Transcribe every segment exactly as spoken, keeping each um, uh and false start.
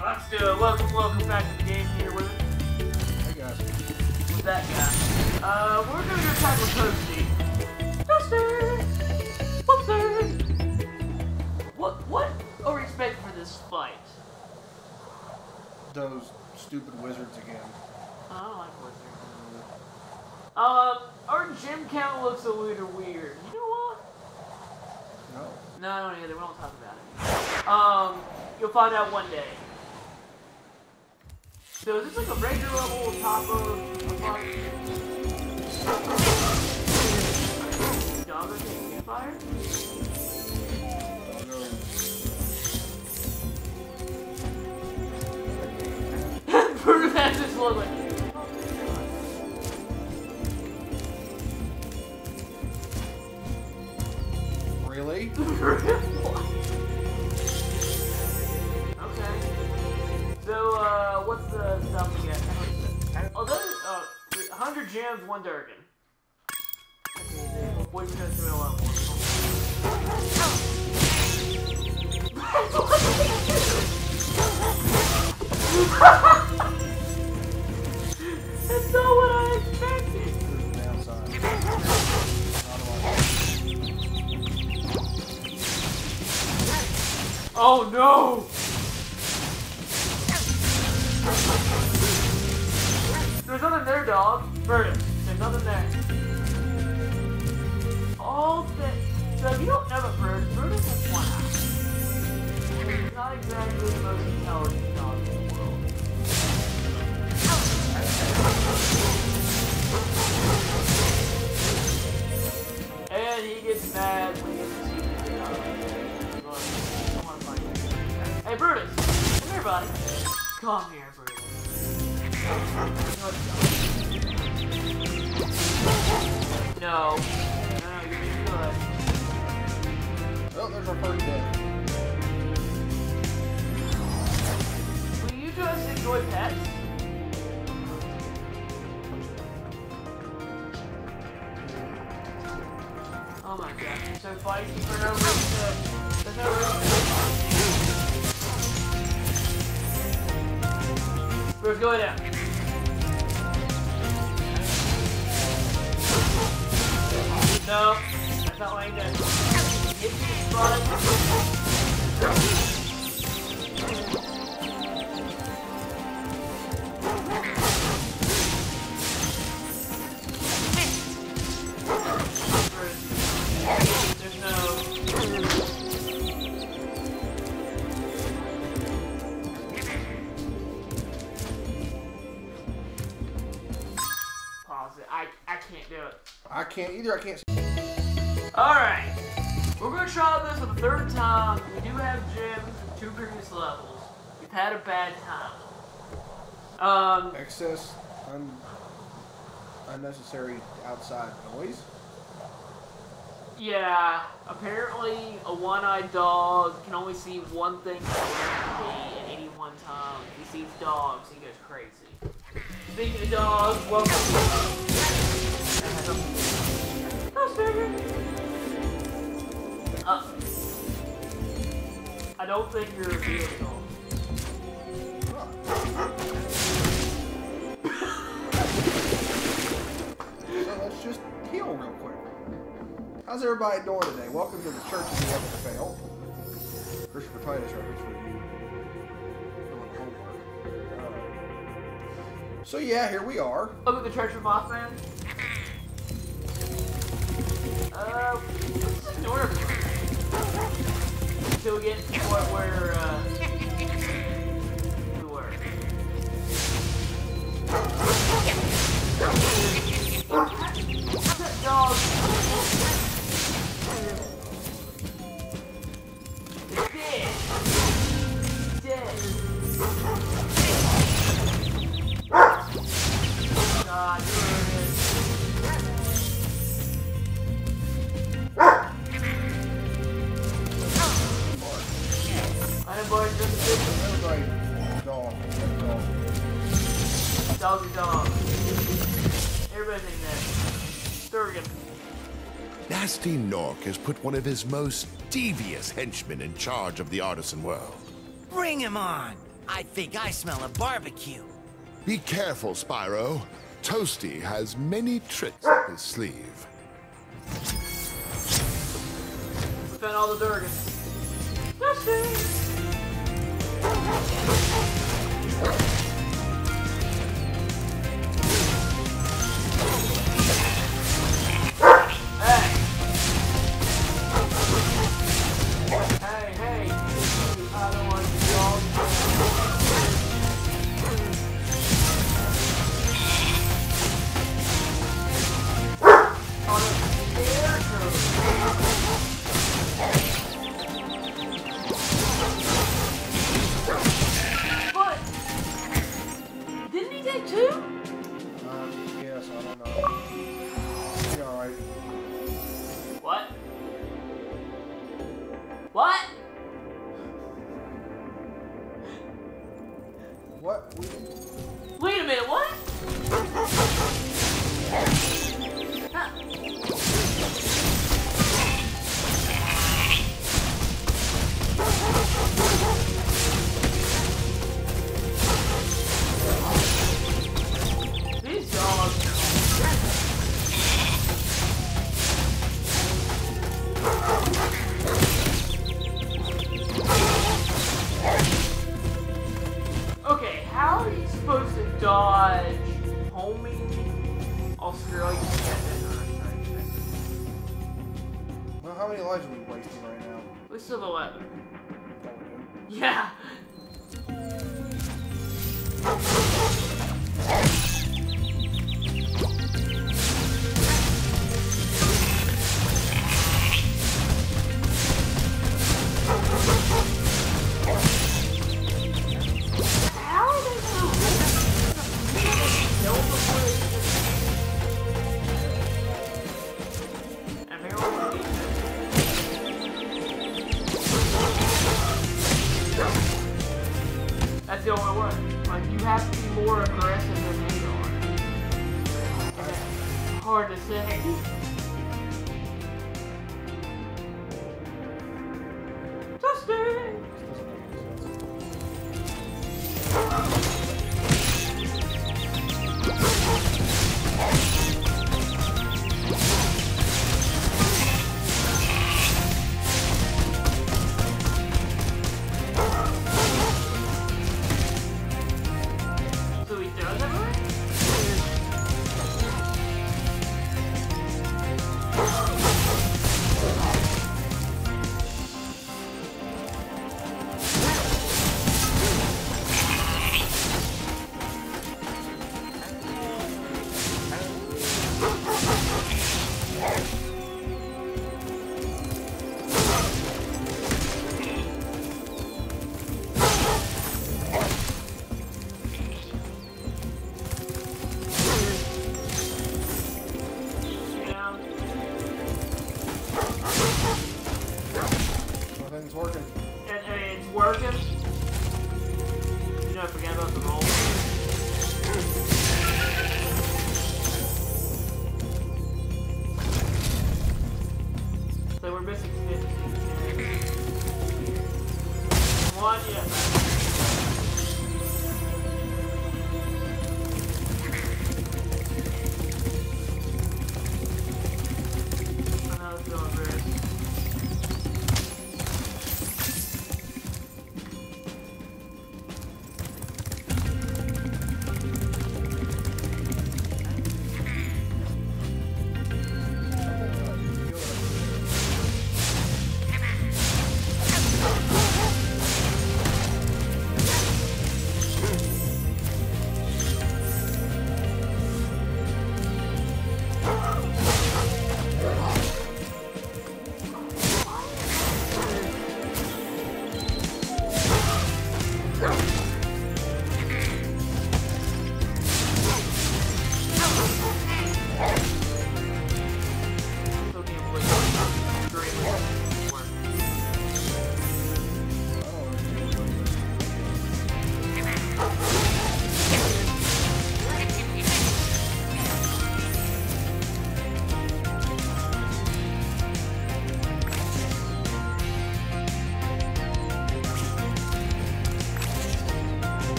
Let's do it. Welcome, welcome back to the game here with Hey guys. with that guy. Uh, we're gonna go tackle Toasty. Toasty! Whoopsie! What, what are we expecting for this fight? Those stupid wizards again. I don't like wizards. Um, our gym count looks a little weird. You know what? No. No, I don't either. We don't talk about it. Um, you'll find out one day. So is this like a regular level on top of a fight? Doggo taking fire? Doggo. Bruce has this look like. Really? Okay. So, uh, what's the stuff we get? Oh, those, uh, one hundred gems, one Durgan. Boy, we gotta do it a lot more. That's not what I expected! Oh no! There's nothing there, dog. Burn it. There's nothing there. All that. So if you don't know about Brutus, Brutus has one eye. He's not exactly the most intelligent dog in the world. And he gets mad when he gets to see the dog. I want to find him. Hey Brutus! Come here, buddy. Come here, Brutus. No. No, no, you're doing good. Oh, there's our first death. Will you just enjoy pets? Oh my god, you're so feisty for no reason. There's no reason. Bruce, go down. No, that's not what he does. Hit me, bud. There's no... Pause it. I, I can't do it. I can't either. I can't see. Alright, we're going to try this for the third time. We do have gems from two previous levels. We've had a bad time. Um, Excess, un unnecessary outside noise. Yeah, apparently a one-eyed dog can only see one thing at any one time. If he sees dogs, he goes crazy. Speaking of dogs, welcome to... Oh, Spyro! Uh, I don't think you're a real dog. So let's just heal real quick. How's everybody doing today? Welcome to the Church of the Epic Fail. Christopher Titus reference for you doing homework. Uh, so yeah, here we are. Look at the Church of Mothman. Uh, let's just ignore everything. Until we get to the point where, uh, we were. That dog. It's dead. Dead. God, you're I boy, just Everybody, dog, dog. Doggy dog. Everything there. Durgan. Nasty Nork has put one of his most devious henchmen in charge of the artisan world. Bring him on! I think I smell a barbecue. Be careful, Spyro. Toasty has many tricks up his sleeve. We found all the Durgan. Toasty! Hey, hey, I don't want to dog. On a scarecrow. But didn't he take two? Um, yes, I don't know. You're alright. What? What? What? We... Wait a minute, what? Huh. These dogs. Okay, how are you supposed to dodge homing Australia? Well, how many lives are we wasting right now? We still have eleven. Oh, we do. Yeah. How are they gonna kill before they and they're all that's the only one. Like, you have to be more aggressive than they are. And that's hard to say. Toasty! So he does everything? Nothing's working. And, and it's working. You know, I forgot about the roll. So we're missing fifty. One, yes. I know it's going very.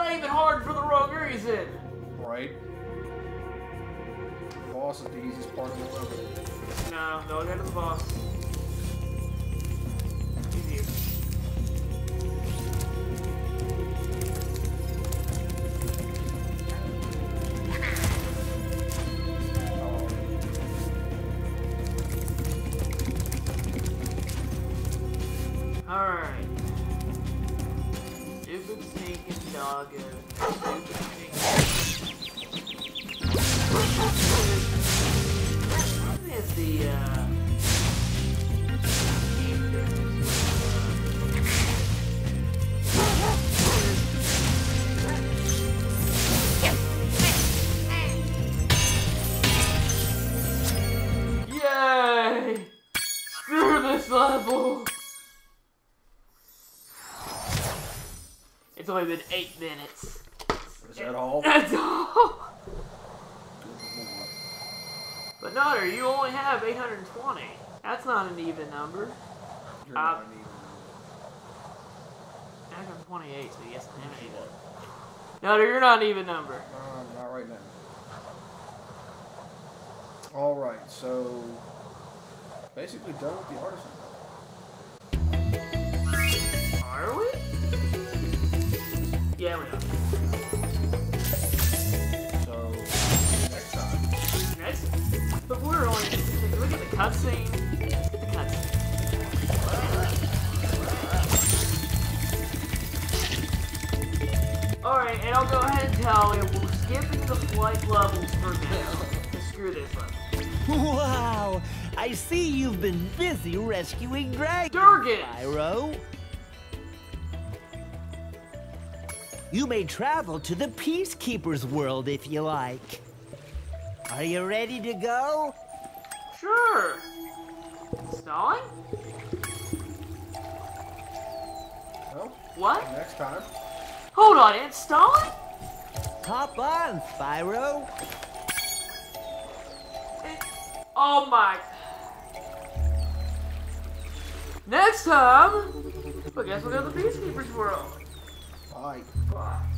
not even hard for the wrong reason. Right. The boss is the easiest part of the level. No, no, go to the boss. Easier. Alright. Stupid sneaking doggo. Stupid sneaking. What is the, uh... Yay! Screw this level! It's only been eight minutes. Is that all? That's all! But Nutter, you only have eight hundred twenty. That's not an even number. You're Uh, not an even eight hundred twenty-eight, so yes, I'm an even. Nutter, you're not an even number. Um, not right now. Alright, so basically done with the artisan. Are we? Yeah, we are. So next time. Next, but we're only. Look at the cutscene. Look at the cutscene. Alright, and I'll go ahead and tell you, we're skipping the flight levels for now. Screw this level. Wow! I see you've been busy rescuing dragons, Durgan! Spyro. You may travel to the Peacekeeper's world if you like. Are you ready to go? Sure. Installing? Well, What? next time. Hold on, installing? Hop on, Spyro. Oh my. Next time, I guess we'll go to the Peacekeeper's world. Bye. Bye.